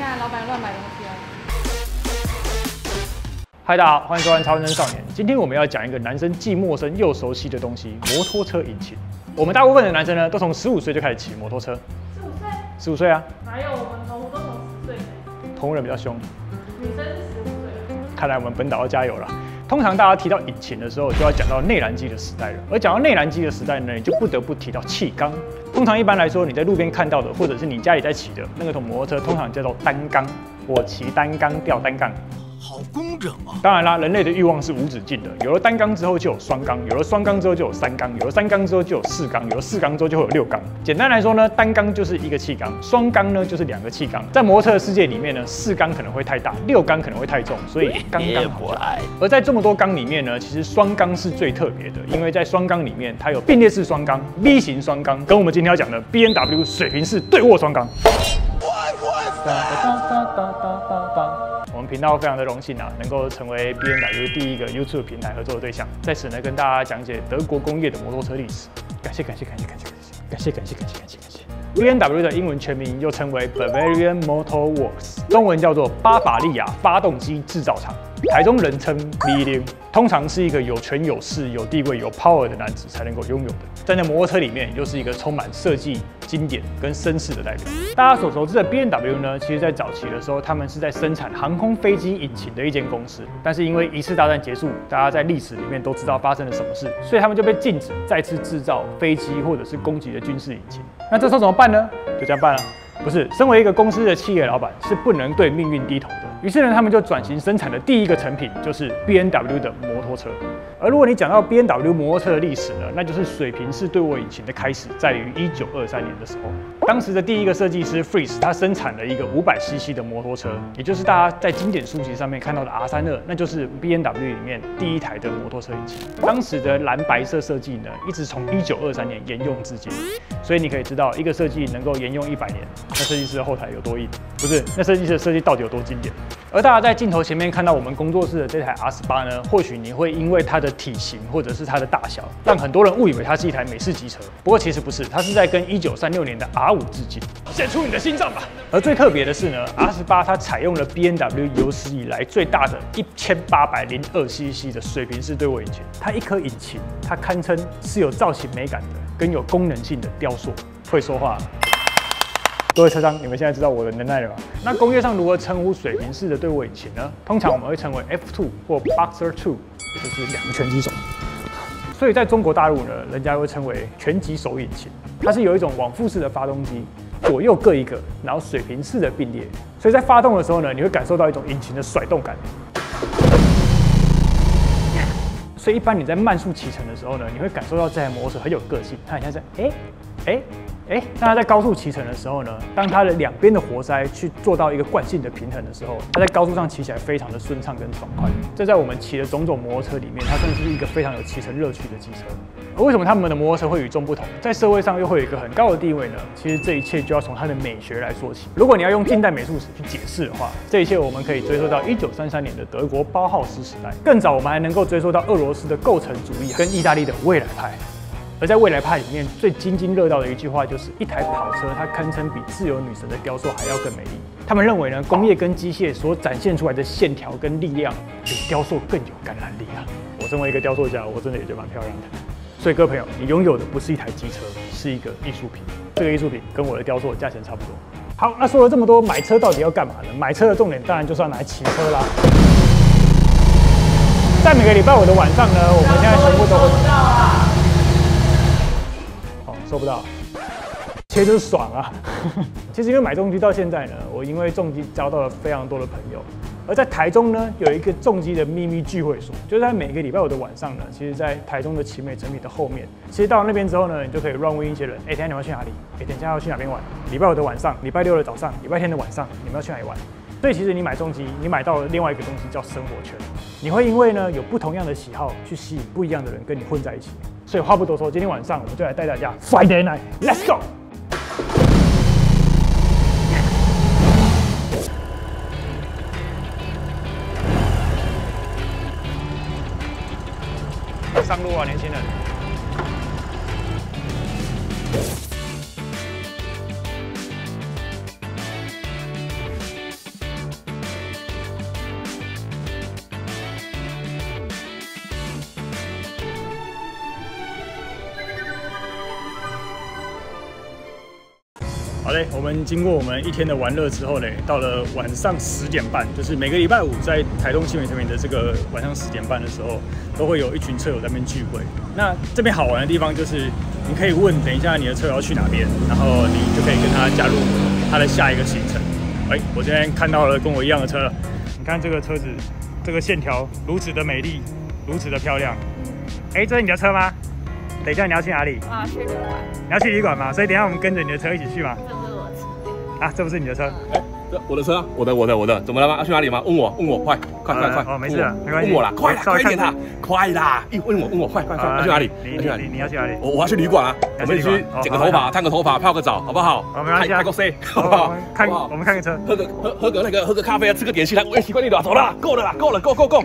看老板乱买东西啊。 嗨，大家好，欢迎收看《超人少年》。今天我们要讲一个男生既陌生又熟悉的东西——摩托车引擎。我们大部分的男生呢，都从15岁就开始骑摩托车。15岁啊？哪有？我们澎湖都从10岁。澎湖人比较凶。女生是15岁。看来我们本岛要加油了。通常大家提到引擎的时候，就要讲到内燃机的时代了。而讲到内燃机的时代呢，你就不得不提到气缸。通常一般来说，你在路边看到的，或者是你家里在骑的那个摩托车，通常叫做单缸。我骑单缸吊单杠。 好工整啊！ 当然啦，人类的欲望是无止境的。有了单缸之后就有双缸，有了双缸之后就有3缸，有了3缸之后就有4缸，有了4缸之后就会有6缸。简单来说呢，单缸就是一个气缸，双缸呢就是2个气缸。在摩托车的世界里面呢，4缸可能会太大，6缸可能会太重，所以刚刚好。而在这么多缸里面呢，其实双缸是最特别的，因为在双缸里面它有并列式双缸、V 型双缸，跟我们今天要讲的 B&W 水平式对握双缸。我们频道非常的荣幸啊，能够成为 B&W 第一个 YouTube 平台合作的对象，在此呢跟大家讲解德国工业的摩托车历史。感谢。B&W 的英文全名又称为 Bavarian Motor Works， 中文叫做巴伐利亚发动机制造厂，台中人称 B0， 通常是一个有权有势、有地位、有 power 的男子才能够拥有的。在那摩托车里面，又是一个充满设计、经典跟绅士的代表。大家所熟知的 B&W 呢，其实在早期的时候，他们是在生产航空飞机引擎的一间公司。但是因为1次大战结束，大家在历史里面都知道发生了什么事，所以他们就被禁止再次制造飞机或者是攻击的军事引擎。那这时候怎么办呢？就这样办了。不是，身为一个公司的企业老板，是不能对命运低头的。于是呢，他们就转型生产的第一个成品就是 B&W 的摩托车。而如果你讲到 B&W 摩托车的历史呢，那就是水平式对握引擎的开始，在于1923年的时候。当时的第一个设计师 Fries， 他生产了一个500cc 的摩托车，也就是大家在经典书籍上面看到的 R32，那就是 B&W 里面第一台的摩托车引擎。当时的蓝白色设计呢，一直从1923年沿用至今。所以你可以知道，一个设计能够沿用100年，那设计师的后台有多硬？不是，那设计师的设计到底有多经典？而大家在镜头前面看到我们工作室的这台 R18呢，或许你会因为它的体型或者是它的大小，让很多人误以为它是一台美式机车。不过其实不是，它是在跟1936年的 R5致敬。献出你的心脏吧！而最特别的是呢 ，R18它采用了 B&W 有史以来最大的1802cc 的水平式对握引擎。它一颗引擎，它堪称是有造型美感的，跟有功能性的雕塑。会说话。各位车商，你们现在知道我的能耐了吧？那工业上如何称呼水平式的对握引擎呢？通常我们会称为 F2 或 Boxer 2， 也就是2个拳击手。所以在中国大陆呢，人家会称为拳击手引擎。它是有一种往复式的发动机，左右各一个，然后水平式的并列。所以在发动的时候呢，你会感受到一种引擎的甩动感。所以一般你在慢速骑乘的时候呢，你会感受到这台摩托车很有个性，它很像是那它在高速骑乘的时候呢，当它的两边的活塞去做到一个惯性的平衡的时候，它在高速上骑起来非常的顺畅跟爽快。这在我们骑的种种摩托车里面，它算是一个非常有骑乘乐趣的机车。而为什么他们的摩托车会与众不同，在社会上又会有一个很高的地位呢？其实这一切就要从它的美学来说起。如果你要用近代美术史去解释的话，这一切我们可以追溯到1933年的德国包浩斯时代，更早我们还能够追溯到俄罗斯的构成主义跟意大利的未来派。而在未来派里面，最津津乐道的一句话就是：一台跑车，它堪称比自由女神的雕塑还要更美丽。他们认为呢，工业跟机械所展现出来的线条跟力量，比雕塑更有感染力啊！我身为一个雕塑家，我真的也觉得蛮漂亮的。所以各位朋友，你拥有的不是一台机车，是一个艺术品。这个艺术品跟我的雕塑价钱差不多。好，那说了这么多，买车到底要干嘛呢？买车的重点当然就是要拿来骑车啦。在每个礼拜五的晚上呢，我们现在全部都会。收不到，其实就是爽啊！其实因为买重机到现在呢，我因为重机交到了非常多的朋友。而在台中呢，有一个重机的秘密聚会所，就是在每个礼拜五的晚上呢，其实在台中的奇美成品的后面。其实到了那边之后呢，你就可以 run with 一些人，等一下你们要去哪里？等一下要去哪边玩？礼拜五的晚上，礼拜六的早上，礼拜天的晚上，你们要去哪里玩？所以其实你买重机，你买到了另外一个东西叫生活圈。你会因为呢有不同样的喜好，去吸引不一样的人跟你混在一起。所以话不多说，今天晚上我们就来带大家 Friday Night，Let's go！ 上路啊，年轻人！ 好嘞，我们经过我们一天的玩乐之后嘞，到了晚上10点半，就是每个礼拜五在台东新美成品的这个晚上10点半的时候，都会有一群车友在那边聚会。那这边好玩的地方就是，你可以问等一下你的车友要去哪边，然后你就可以跟他加入他的下一个行程。我这边看到了跟我一样的车了，你看这个车子，这个线条如此的美丽，如此的漂亮。这是你的车吗？等一下你要去哪里？ 我要去旅馆。 你要去旅馆吗？所以等一下我们跟着你的车一起去吗？ 这不是我的车。 啊，这不是你的车？ 我的车啊，我的，怎么了吗？要去哪里吗？问我，快！ 哦，没事了，没关系。 问我啦，快一点啦，快啦！问我，快！要去哪里？ 你要去哪里？ 我要去旅馆啊，我们去剪个头发，烫个头发，泡个澡，好不好？ 没关系啊。 开个 C， 好不好？ 我们看个车， 喝个咖啡，吃个点心，来，我也习惯你了，走了，够了啦，够了。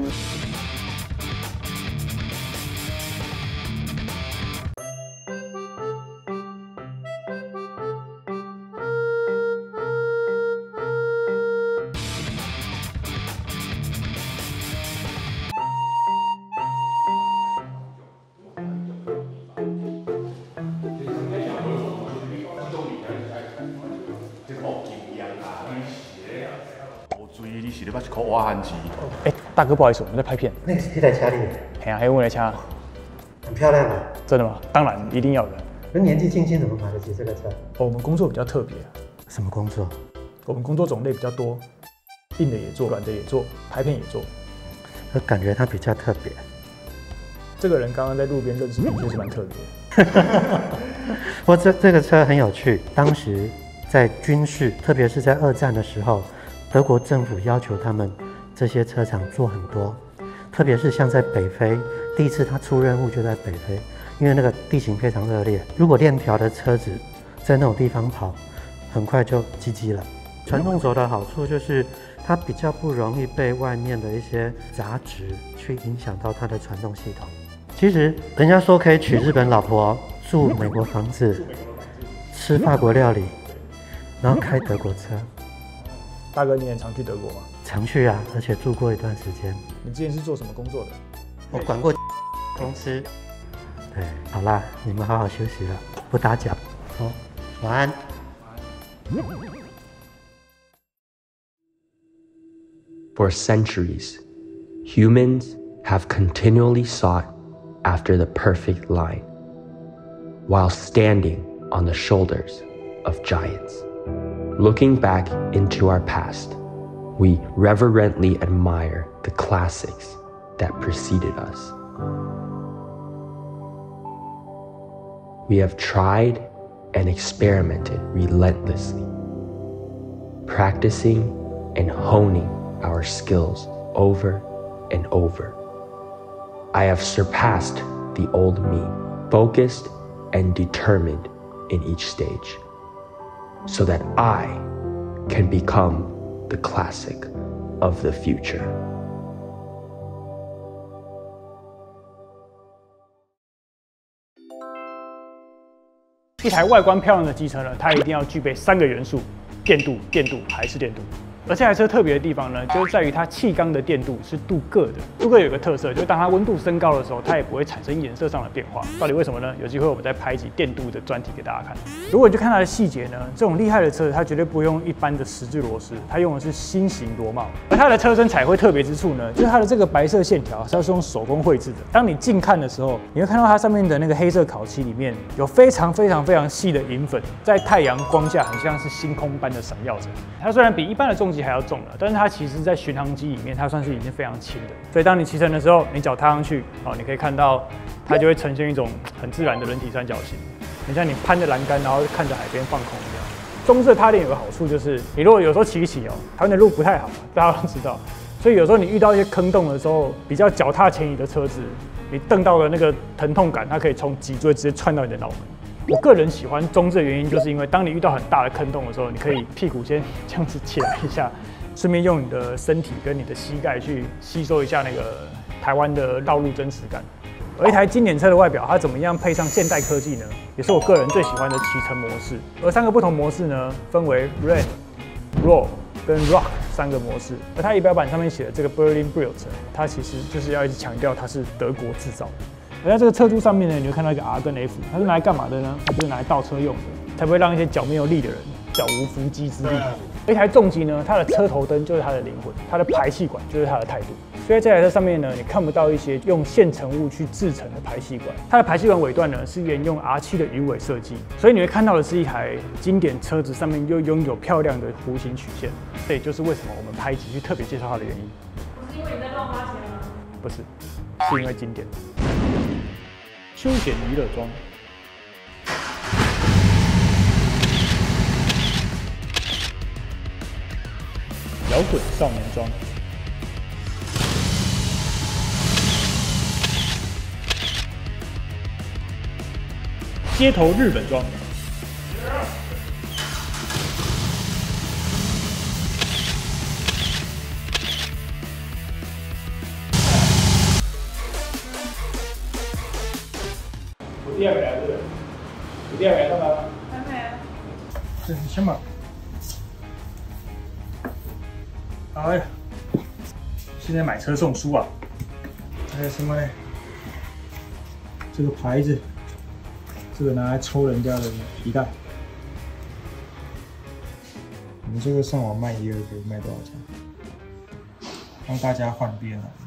你是咧要考挖汉字？ 大哥，不好意思，我们在拍片。 那台车里， 还有我的车， 很漂亮啊！ 真的吗？当然，一定要的。 那年纪轻轻怎么买得起这个车？ 我们工作比较特别。 什么工作？ 我们工作种类比较多，硬的也做，软的也做，拍片也做。 我感觉他比较特别。 这个人刚刚在路边认识，的确是蛮特别的。 不过这个车很有趣，当时在军事，特别是在2战的时候。德国政府要求他们这些车厂做很多，特别是像在北非，第一次他出任务就在北非，因为那个地形非常恶劣。如果链条的车子在那种地方跑，很快就GG了。传动轴的好处就是它比较不容易被外面的一些杂质去影响到它的传动系统。其实人家说可以娶日本老婆，住美国房子，吃法国料理，然后开德国车。 大哥，你很常去德国吗？ 常去啊，而且住过一段时间。 你之前是做什么工作的？ 我管过公司。对，好啦，你们好好休息了，不打搅。好，晚安。 For centuries, humans have continually sought after the perfect line, while standing on the shoulders of giants. Looking back into our past, we reverently admire the classics that preceded us. We have tried and experimented relentlessly, practicing and honing our skills over and over. I have surpassed the old me, focused and determined in each stage, so that I can become the classic of the future. 一台外观漂亮的机车呢，它一定要具备3个元素：电镀、电镀还是电镀。而这台车特别的地方呢，就是在于它气缸的电镀是镀铬的。镀铬有个特色，就是当它温度升高的时候，它也不会产生颜色上的变化。到底为什么呢？有机会我们再拍一集电镀的专题给大家看。如果你去看它的细节呢，这种厉害的车，它绝对不用一般的十字螺丝，它用的是新型螺帽。而它的车身彩绘特别之处呢，就是它的这个白色线条它是用手工绘制的。当你近看的时候，你会看到它上面的那个黑色烤漆里面有非常细的银粉，在太阳光下很像是星空般的闪耀着。它虽然比一般的重机还要重了，但是它其实在巡航机里面，它算是已经非常轻的。所以当你骑乘的时候，你脚踏上去，你可以看到它就会呈现一种很自然的人体三角形，很像你攀着栏杆，然后看着海边放空一样。中置的踏垫有个好处就是，你如果有时候骑一骑台湾的路不太好，大家都知道，所以有时候你遇到一些坑洞的时候，比较脚踏前移的车子，你蹬到的那个疼痛感，它可以从脊椎直接窜到你的脑门。我个人喜欢中置的原因，就是因为当你遇到很大的坑洞的时候，你可以屁股先这样子起来一下，顺便用你的身体跟你的膝盖去吸收一下那个台湾的道路真实感。而一台经典车的外表，它怎么样配上现代科技呢？也是我个人最喜欢的骑乘模式。而3个不同模式呢，分为 Rain、Roll 跟 Rock 3个模式。而它仪表板上面写的这个 Berlin Built， 它其实就是要一直强调它是德国制造的。而在这个车柱上面呢，你会看到一个 R 跟 F， 它是拿来干嘛的呢？它就是拿来倒车用的，才不会让一些脚没有力的人脚无缚鸡之力。一台重机呢，它的车头灯就是它的灵魂，它的排气管就是它的态度。所以在这台车上面呢，你看不到一些用现成物去制成的排气管，它的排气管尾段呢是沿用 R7的鱼尾设计，所以你会看到的是一台经典车子上面又拥有漂亮的弧形曲线。这也就是为什么我们拍一集去特别介绍它的原因。 不是因为你在乱花钱吗？ 不是，是因为经典。休闲娱乐装。摇滚少年装。街头日本装。我第二个来这个，我第二个来干嘛？ 还没啊。 这是什么？哎呀，现在买车送书啊！还有什么呢？这个牌子，这个拿来抽人家的皮带。你这个上网卖1、2个卖多少钱？帮大家换遍了。